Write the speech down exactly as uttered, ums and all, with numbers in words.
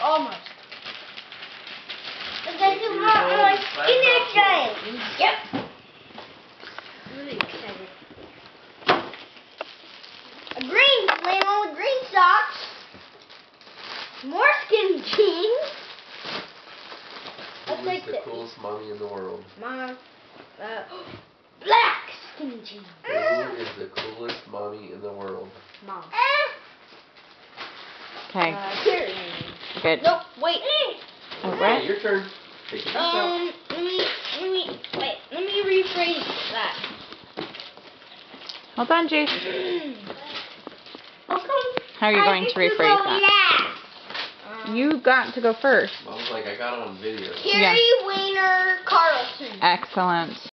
almost. But this is not my skinny giant. Yep. Really excited. A green flannel with green socks. More skinny jeans. Who is the coolest mommy in the world? Mom. Uh, black skinny jeans. Who is the coolest mommy in the world? Mom. Okay. Uh, here. Good. Nope. Wait. What? Okay, your turn. Take it yourself. Um. Let me. Let me. Wait. Let me rephrase that. Hold on, Jace. How come? How are you going to rephrase that? Um, You got to go first. Mom's like, I got it on video. Carrie Yeah. Wayner Carlson. Excellent.